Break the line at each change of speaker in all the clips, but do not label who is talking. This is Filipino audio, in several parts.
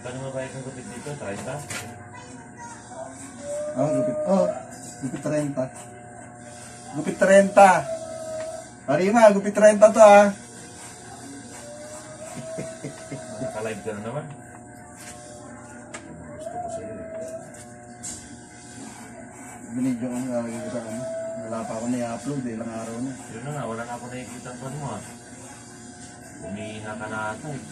Paano mabayag ang gupit dito? 30?
Gupit. Gupit 30. Gupit 30. Arima, gupit 30 to ah.
Naka-live ka na naman. Gusto ko sa'yo eh.
Binidyo ko nalagay ko sa ano. Wala pa ako na-i-upload eh, ilang araw na.
Yun na nga, wala na ako nakikita ang mo ah. Umihina ka na ata eh.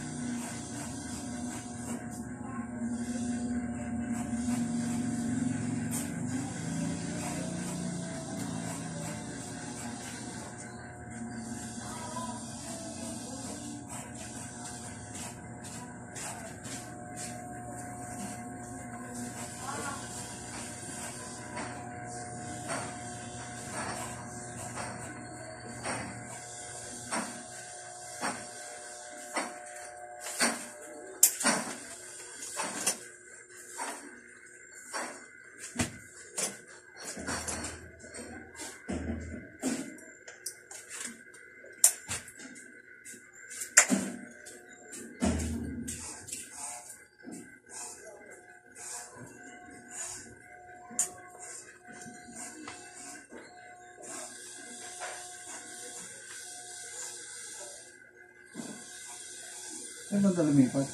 Ano ba lumipat?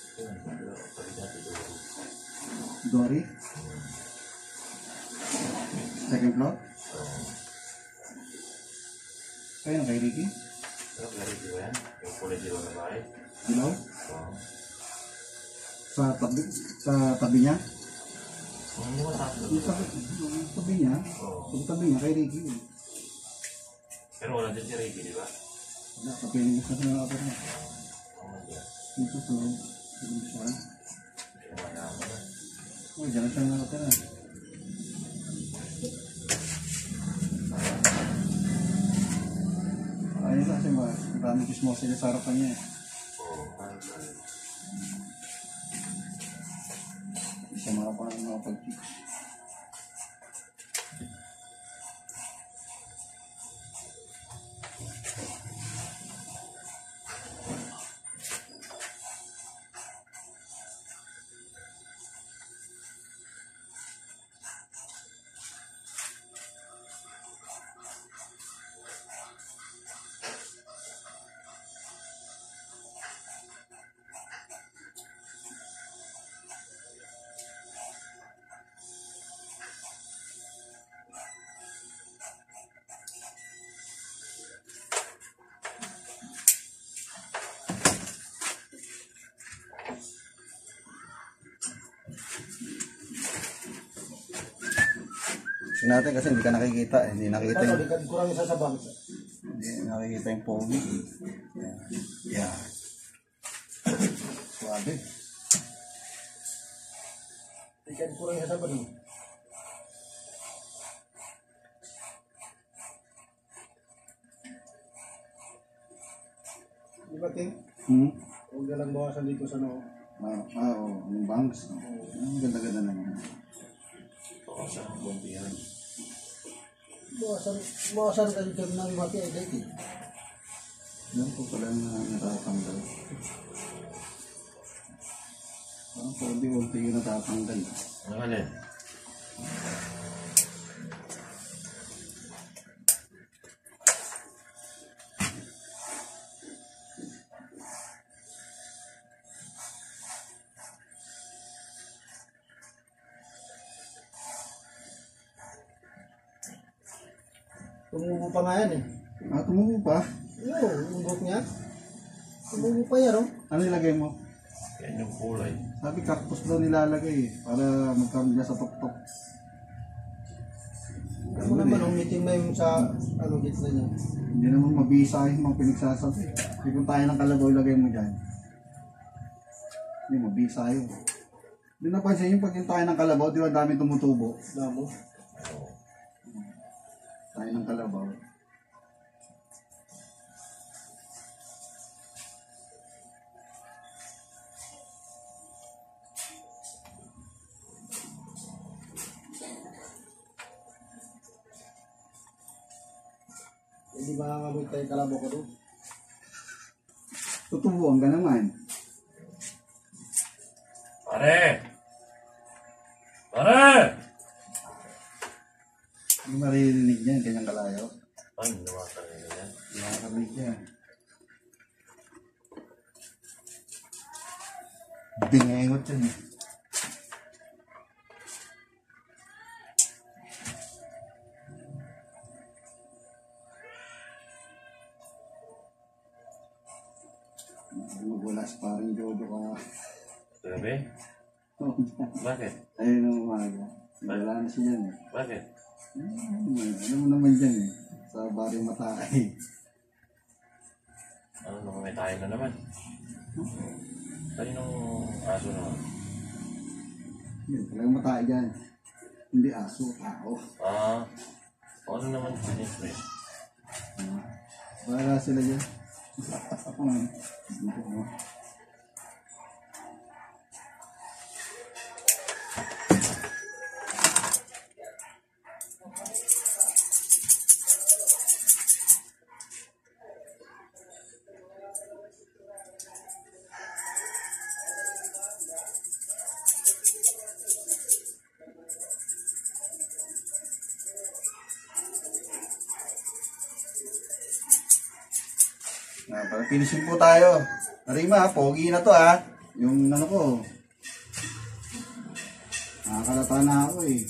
Dory? Second floor? Kaya na kay Ricky?
Pero kay Ricky ba yan? Yung kulay dilaw na bahay?
Dilaw?
Oo.
Sa tabi niya?
Hindi mo tatlo.
Yung tabi niya?
Oo.
Yung tabi niya kay Ricky.
Pero wala din si Ricky, di ba?
Wala, kapiling gusto sa mga kapar niya. Dito sa loob. Dito sa loob. Diyan na siya nakatira. Ayun kasi maraming chismosa niya sa harapan niya.
Oo.
Isa makapahan ng mga pag-chicks. Natin kasi hindi ka nakikita, hindi nakikita yung
kurang isa sa bang.
Hindi nakikita yung pogi. Yeah. Suabe.
Ikan kurang isa sa bang. Di ba, Ting? Huwag na lang bawasan dito sa no.
Oo, yung bangs. Ang ganda-ganda naman.
Baka sa bumpihan.
Bawasan ka dito ng mati ay dito.
Yan po pala na natatanggal. Parang konti-konti yung natatanggal.
Ano alin?
Tumubo pa nga yan eh.
Tumubo pa?
Oo, yung buhok niya. Tumubo pa yan, oh.
Ano nilagay mo?
Yan yung kulay.
Sabi cactus daw nilalagay para magkaroon niya sa tuktok.
Ano naman, umitim na yung sa gitna niya.
Hindi naman mabisa yung mga pinagsasabi. Hindi kung tayo ng kalabaw ilagay mo dyan. Hindi mabisa yun. Hindi napansin yung pag yung tayo ng kalabaw, di ba dami tumutubo?
Damo.
Tayo ng kalabaw.
Hindi ba nangamit tayo kalabaw ko doon?
Tutubuan ka naman.
Pare! Pare!
Hindi maririnig niya, kanyang kalayo.
Ay, nawakan nila yan.
Nakakarinig niya. Bingengot yun eh. Magwala sa parang Jodo ka.
Grabe? Bakit?
Ayun ang umaga. Wala na siya yan eh.
Bakit?
Ano mo naman dyan eh. Sa baryo Matay.
Ano naman may tayo na naman? Kaninong aso naman?
Yun, talagang Matay dyan. Hindi aso, tao.
Ah, ano naman sinis mo yun?
Bahala sila dyan. Finishing po tayo. Arima, pogi na to ah. Yung ano ko. Nakakalata na ako eh.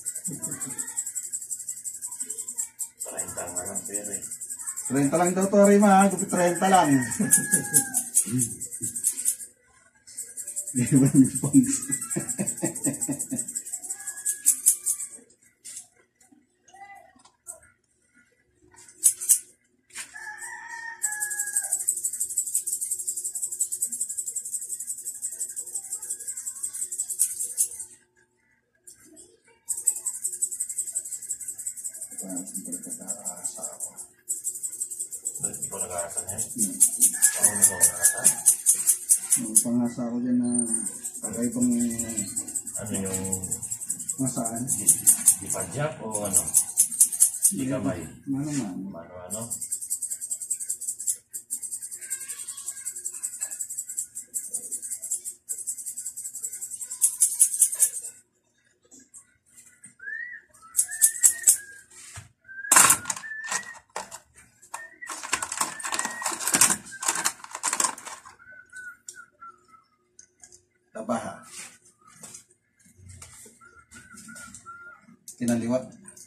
30 nga lang pero eh.
30 lang daw to Arima. Gupit 30 lang. Di ba yung pants?
Bakit ikaw nag-aasan yan? Ano na ba nag-aasan?
Pangasa ako dyan na kakaibang
Ano yung
masaan.
ipadyak o ano? Di kamay?
Mano-mano.
Ano-ano?
Tabaha. Kinaliwat.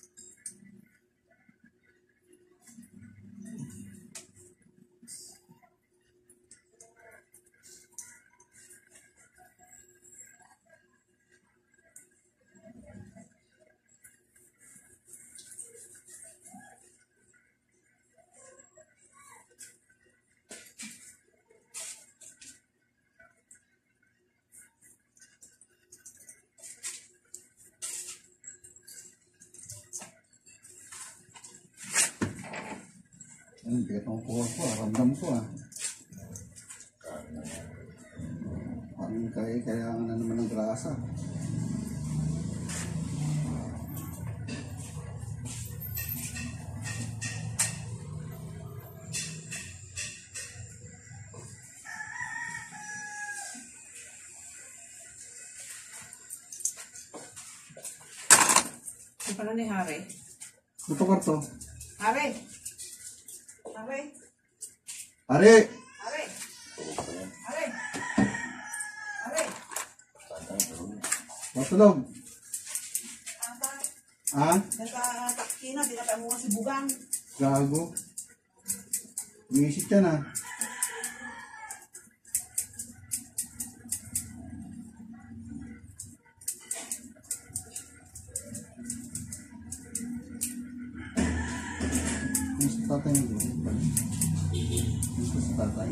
Ang bigat ng kuha ko, ramdam ko ah. Parang kaya na naman ng grasa.
Ano pala ni Hari?
Ito karto.
Hari! Hari!
Ari!
Hari!
Tulog pa yan.
Hari! Hari!
Patay, tulog.
Matulog.
Ata,
Ha?
nagka-takina, di na tayo mo kasi bugang.
Gago. Umisip ka na. Gusto tatay mo doon. Gusto sa tatay.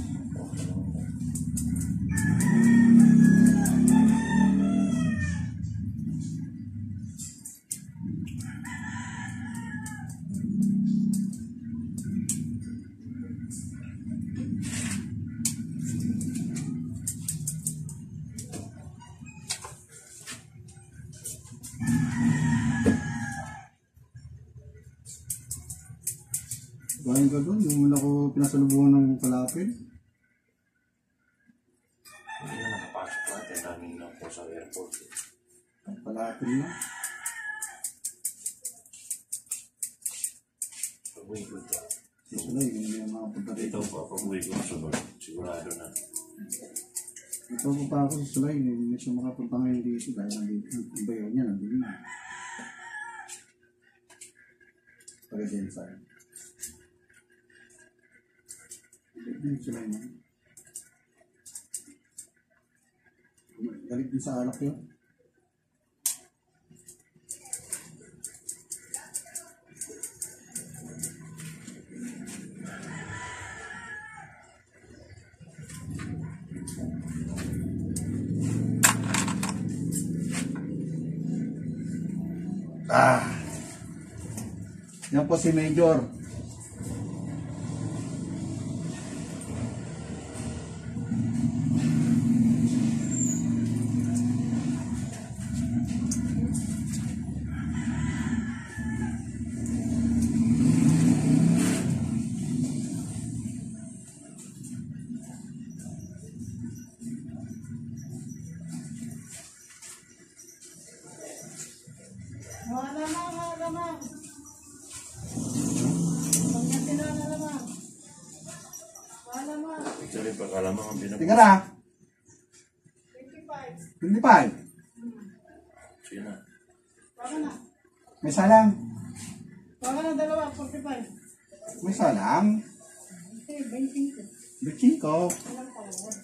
Bayan ka doon, yung muna ko pinasalubungan ng kalapin.
Hindi na nakapasok natin. Laging lang. ako sa airport.
Palapin na.
Pag-uwi ko ito.
Susunod, hindi yung mga punta
Ito
dito.
po, pag-uwi ko sunod. Sigurado na.
Ito ko pa ako sa Sulay, hindi siya makapunta ngayon dito dahil nandito. Ang bayaw niya, nandito na. Taga-Jensan. Hindi sila yun. Galit din sa alak yun. Yan po si Major.
Malamang.
Actually, pagkalamang ang
Tingnan
pinag-
na.
25.
25.
Sige na.
Baka na.
May salang.
Baka na dalawa, 45.
May salang.
Okay, 25.
Bikin ko.
Walang tawad.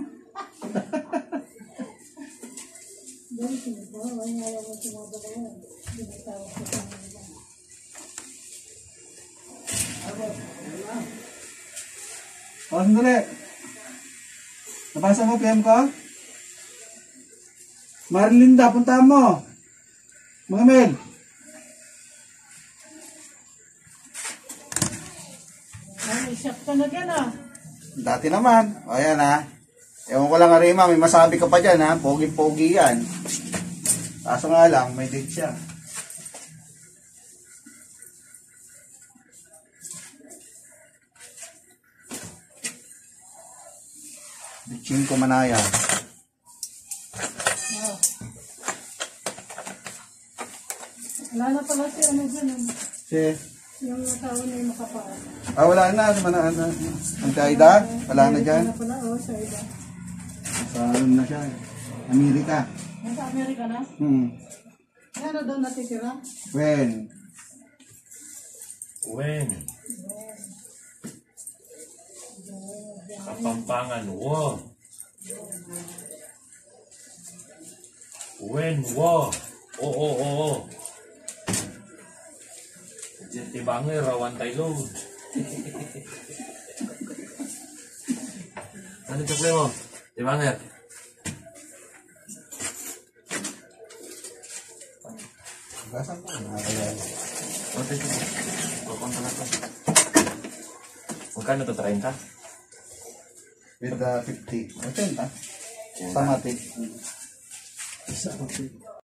O, sandali. Nabasa mo, PM ko? Marlinda, puntahan mo. Mga Mel.
Ay, shock ka na dyan ah.
Dati naman. O, yan ha. Ewan ko lang, Arima, may masabi ka pa dyan ha. Pogi-pogi yan. Kaso nga lang, may date siya. Bitching ko manaya.
Wala na pala si ano dyan.
Si,
Yung tao na yung makapaan.
wala na. Ang kaida, wala na dyan.
Wala pala, oh, sa iba.
Sa ano na siya. Amerika.
Nasa Amerika na? Ano daw natitira?
When?
When? Kapampangan, wo. When, wo. Oo. Tibangay, rawan tayo load. Ano yung problema mo? Tibangay.
Gasan ko.
Okay. Kukunta na to. Magkano to, 30?
With the 50. 80. Sa matik.
Sa kapit.